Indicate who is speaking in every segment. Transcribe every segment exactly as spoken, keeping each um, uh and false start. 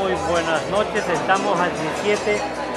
Speaker 1: Muy buenas noches, estamos al diecisiete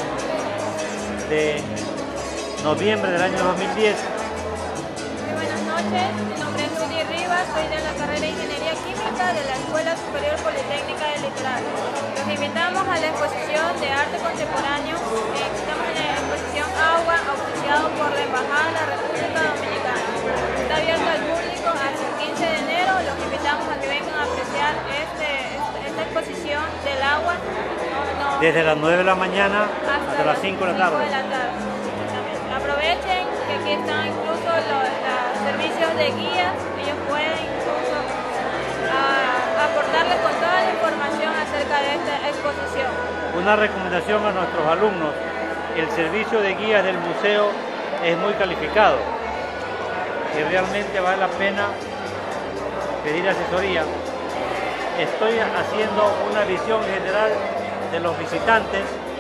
Speaker 1: de noviembre del año dos mil diez.
Speaker 2: Muy buenas noches, mi nombre es Rudy Rivas, soy de la carrera de Ingeniería Química de la Escuela Superior Politécnica del Litoral. Los invitamos a la exposición de arte contemporáneo. Eh, estamos en la exposición Agua, auspiciado por la Embajada de la República Dominicana. Está abierto al público hasta el quince de enero. Los invitamos a que vengan a apreciar este, este, esta exposición del agua. No, no,
Speaker 1: Desde las nueve de la mañana
Speaker 2: hasta,
Speaker 1: hasta las cinco de la tarde.
Speaker 2: de la tarde. Aprovechen que aquí están incluso los, los servicios de guías. Ellos pueden incluso a, aportarles con toda la información acerca de esta exposición.
Speaker 1: Una recomendación a nuestros alumnos: el servicio de guías del museo es muy calificado y realmente vale la pena pedir asesoría. Estoy haciendo una visión general de los visitantes.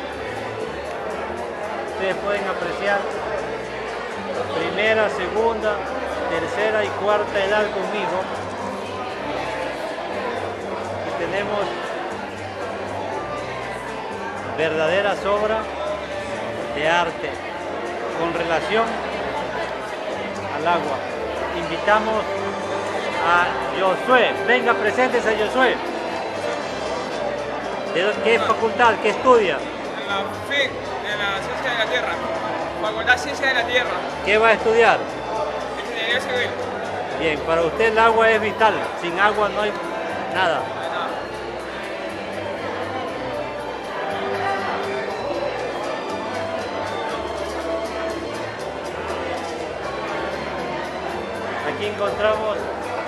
Speaker 1: Ustedes pueden apreciar primera, segunda, tercera y cuarta edad conmigo. Y tenemos verdaderas obras de arte con relación al agua. Invitamos a Josué. Venga, preséntese, Josué. ¿De qué facultad? ¿Qué estudia?
Speaker 3: En la F I C, de la Ciencia de la Tierra, Facultad de Ciencia de la Tierra.
Speaker 1: ¿Qué va a estudiar?
Speaker 3: Ingeniería Civil.
Speaker 1: Bien, para usted el agua es vital. Sin agua no hay nada. Aquí encontramos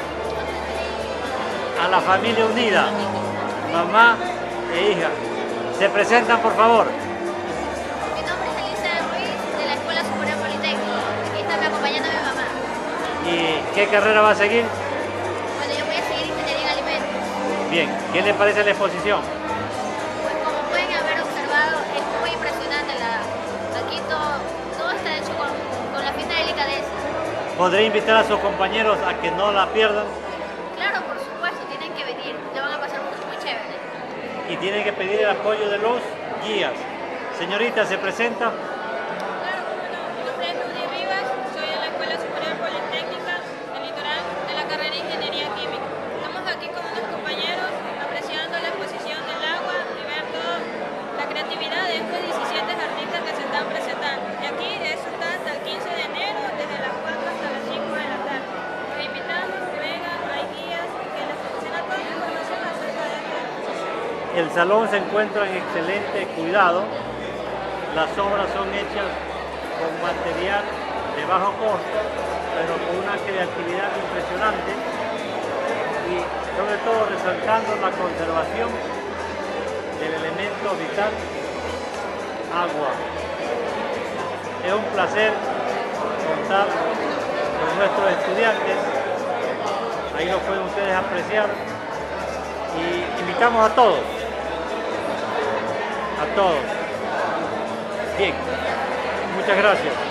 Speaker 1: a la familia unida, mamá e hija. Se presentan, por favor.
Speaker 4: Mi nombre es Elisa Ruiz, de la Escuela Superior Politécnica. Aquí está me acompañando mi mamá.
Speaker 1: ¿Y qué carrera va a seguir?
Speaker 4: Bueno, yo voy a seguir Ingeniería en Alimentos.
Speaker 1: Bien, ¿qué le parece la exposición?
Speaker 4: Pues como pueden haber observado, es muy impresionante. La, aquí todo, todo está hecho con, con la fina delicadeza.
Speaker 1: ¿Podré invitar a sus compañeros a que no la pierdan?
Speaker 4: Claro, por supuesto, tienen que venir. Le van a pasar muy, muy chévere.
Speaker 1: Y tienen que pedir el apoyo de los guías. Señorita, ¿se presenta?
Speaker 2: Claro, cómo no. Mi nombre es Rudy Rivas, soy de la Escuela Superior Politécnica del Litoral de la carrera de Ingeniería Química. Estamos aquí con unos compañeros apreciando la exposición del agua y ver toda la creatividad de estos diecisiete artistas que se están presentando. Y aquí eso está hasta el quince de enero, desde las cuatro hasta las cinco de la tarde. Los invitamos que vengan, hay guías que les proporcionan toda la información acerca de esta exposición.
Speaker 1: El salón se encuentra en excelente cuidado. Las obras son hechas con material de bajo costo, pero con una creatividad impresionante y sobre todo resaltando la conservación del elemento vital, agua. Es un placer contar con nuestros estudiantes. Ahí lo pueden ustedes apreciar y invitamos a todos. A todos. Bien, muchas gracias.